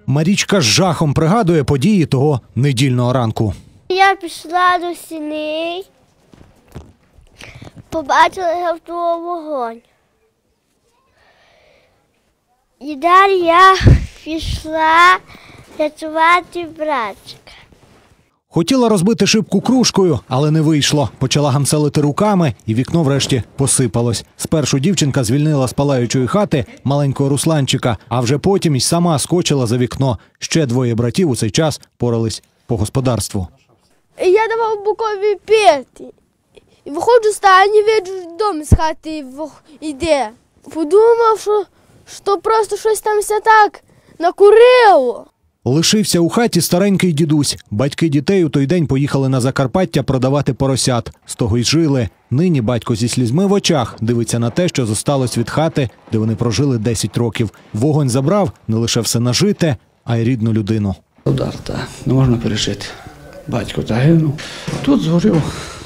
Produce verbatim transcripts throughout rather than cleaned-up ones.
Марічка з жахом пригадує події того недільного ранку. Я пішла до сіней, побачила гавтовий вогонь. І далі я пішла рятувати братчика. Хотіла розбити шибку кружкою, але не вийшло. Почала гамселити руками, і вікно врешті посипалось. Спершу дівчинка звільнила з палаючої хати маленького Русланчика, а вже потім й сама скочила за вікно. Ще двоє братів у цей час порались по господарству. Я давав Букові пити. І виходжу з стані, виджу дом з хати йде. Подумав, що, що просто щось там все так накурило. Лишився у хаті старенький дідусь. Батьки дітей у той день поїхали на Закарпаття продавати поросят. З того й жили. Нині батько зі слізьми в очах дивиться на те, що зосталось від хати, де вони прожили десять років. Вогонь забрав не лише все нажите, а й рідну людину. Удар, так, не можна пережити. Батько загинув. Тут згорів.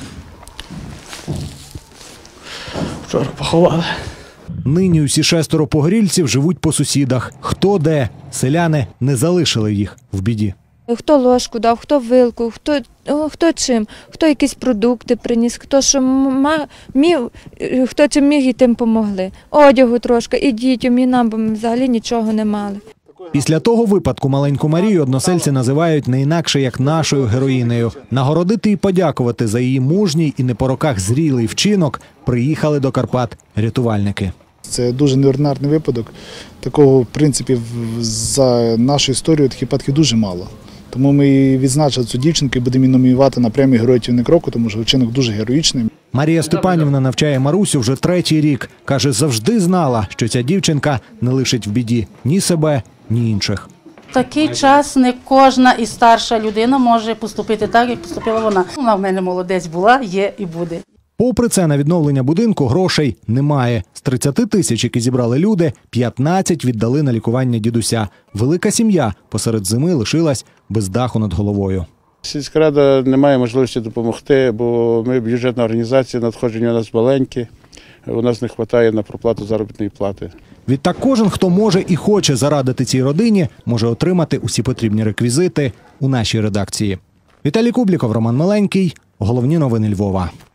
Вчора поховали. Нині усі шестеро погорільців живуть по сусідах. Хто де? Селяни не залишили їх в біді. Хто ложку дав, хто вилку, хто, хто чим, хто якісь продукти приніс, хто що міг, хто чим міг і тим помогли. Одягу трошки, і дітям, і нам, бо ми взагалі нічого не мали. Після того випадку маленьку Марію односельці називають не інакше, як нашою героїнею. Нагородити і подякувати за її мужній і не по роках зрілий вчинок приїхали до Карпат рятувальники. Це дуже неординарний випадок. Такого, в принципі, за нашу історію таких випадків дуже мало. Тому ми відзначили цю дівчинку і будемо її номінувати на премію Герой рятівник року, тому що вчинок дуже героїчний. Марія Степанівна навчає Марусю вже третій рік. Каже, завжди знала, що ця дівчинка не лишить в біді ні себе, ні інших. В такий час не кожна і старша людина може поступити так, як поступила вона. Вона в мене молодець була, є і буде. Попри це, на відновлення будинку грошей немає. З тридцяти тисяч, які зібрали люди, п'ятнадцять віддали на лікування дідуся. Велика сім'я посеред зими лишилась без даху над головою. Сільська рада не має можливості допомогти, бо ми бюджетна організація, надходження у нас маленькі, у нас не вистачає на проплату заробітної плати. Відтак кожен, хто може і хоче зарадити цій родині, може отримати усі потрібні реквізити у нашій редакції. Віталій Кубліков, Роман Миленький. Головні новини Львова.